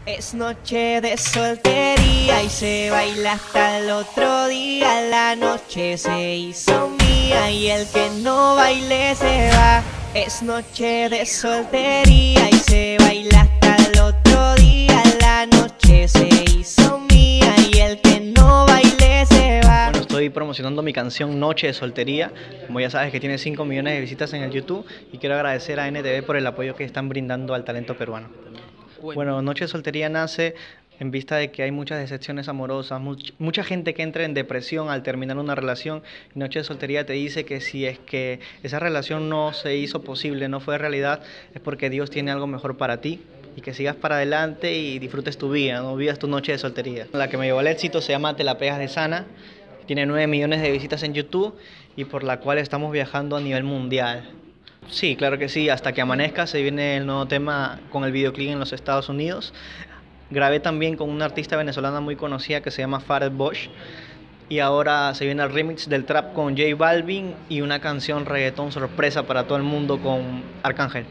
Es noche de soltería y se baila hasta el otro día. La noche se hizo mía y el que no baile se va. Es noche de soltería y se baila hasta el otro día. La noche se hizo mía y el que no baile se va. Bueno, estoy promocionando mi canción Noche de Soltería. Como ya sabes que tiene 5 millones de visitas en el YouTube, y quiero agradecer a NTV por el apoyo que están brindando al talento peruano. Bueno, Noche de Soltería nace en vista de que hay muchas decepciones amorosas, mucha gente que entra en depresión al terminar una relación. Y Noche de Soltería te dice que si es que esa relación no se hizo posible, no fue realidad, es porque Dios tiene algo mejor para ti, y que sigas para adelante y disfrutes tu vida, no vivas tu noche de soltería. La que me llevó al éxito se llama Te la pegas de sana, tiene 9 millones de visitas en YouTube y por la cual estamos viajando a nivel mundial. Sí, claro que sí, Hasta que amanezca se viene el nuevo tema con el videoclip en los Estados Unidos. Grabé también con una artista venezolana muy conocida que se llama Farid Bosch. Y ahora se viene el remix del trap con J Balvin y una canción reggaetón sorpresa para todo el mundo con Arcángel.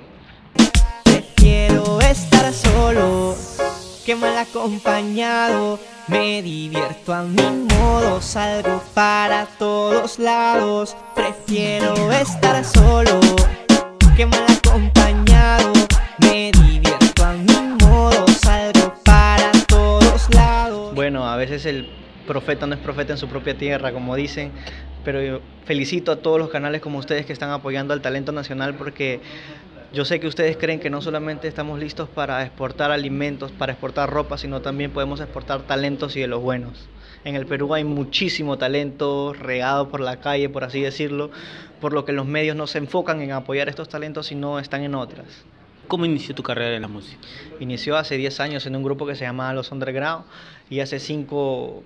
Prefiero estar solo que mal acompañado. Me divierto a mi modo, salgo para todos lados. Prefiero estar solo que mal acompañado. Me divierto a mi modo, salgo para todos lados. Bueno, a veces el profeta no es profeta en su propia tierra, como dicen, pero yo felicito a todos los canales como ustedes que están apoyando al talento nacional, porque yo sé que ustedes creen que no solamente estamos listos para exportar alimentos, para exportar ropa, sino también podemos exportar talentos, y de los buenos. En el Perú hay muchísimo talento regado por la calle, por así decirlo, por lo que los medios no se enfocan en apoyar estos talentos, sino están en otras. ¿Cómo inició tu carrera en la música? Inició hace 10 años en un grupo que se llamaba Los Underground, y hace 5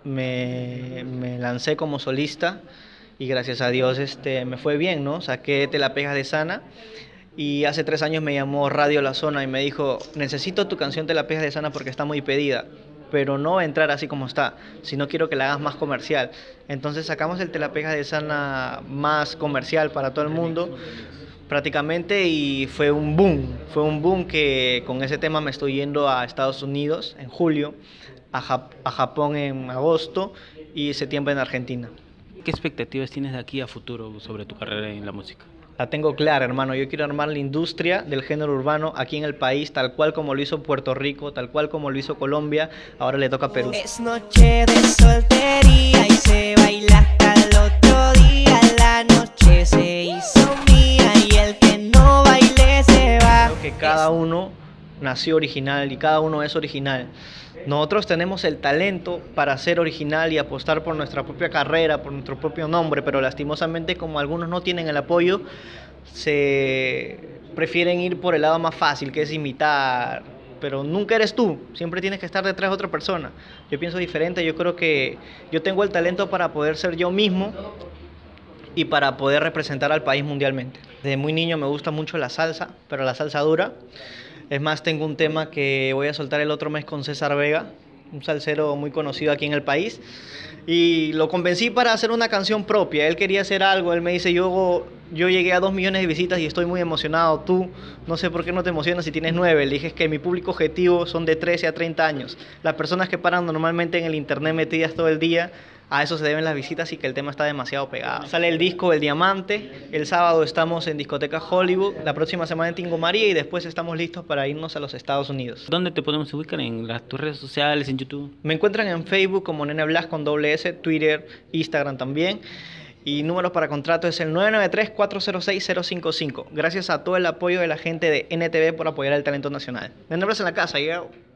me lancé como solista, y gracias a Dios me fue bien, ¿no? Saqué Te la pegas de sana. Y hace 3 años me llamó Radio La Zona y me dijo: necesito tu canción Te la pegas de sana porque está muy pedida, pero no va a entrar así como está, sino quiero que la hagas más comercial. Entonces sacamos el Te la pegas de sana más comercial para todo el mundo prácticamente, y fue un boom que con ese tema me estoy yendo a Estados Unidos en julio, a Japón en agosto y septiembre en Argentina. ¿Qué expectativas tienes de aquí a futuro sobre tu carrera en la música? La tengo clara, hermano. Yo quiero armar la industria del género urbano aquí en el país, tal cual como lo hizo Puerto Rico, tal cual como lo hizo Colombia. Ahora le toca a Perú. Es noche de soltería y se baila hasta el otro día. La noche se hizo mía y el que no baile se va. Creo que cada uno nació original y cada uno es original. Nosotros tenemos el talento para ser original y apostar por nuestra propia carrera, por nuestro propio nombre, pero lastimosamente, como algunos no tienen el apoyo, se prefieren ir por el lado más fácil, que es imitar, pero nunca eres tú, siempre tienes que estar detrás de otra persona. Yo pienso diferente, yo creo que yo tengo el talento para poder ser yo mismo y para poder representar al país mundialmente. Desde muy niño me gusta mucho la salsa, pero la salsa dura. Es más, tengo un tema que voy a soltar el otro mes con César Vega, un salsero muy conocido aquí en el país, y lo convencí para hacer una canción propia. Él quería hacer algo, él me dice: yo llegué a 2 millones de visitas y estoy muy emocionado. Tú, no sé por qué no te emocionas si tienes 9. Le dije: es que mi público objetivo son de 13 a 30 años. Las personas que paran normalmente en el internet metidas todo el día, a eso se deben las visitas, y que el tema está demasiado pegado. Sale el disco El Diamante, el sábado estamos en Discoteca Hollywood, la próxima semana en Tingo María, y después estamos listos para irnos a los Estados Unidos. ¿Dónde te podemos ubicar? ¿En tus redes sociales, en YouTube? Me encuentran en Facebook como Nene Blas con doble S, Twitter, Instagram también. Y números para contrato es el 993-406-055. Gracias a todo el apoyo de la gente de NTV por apoyar el talento nacional. Nene Blas en la casa, yo.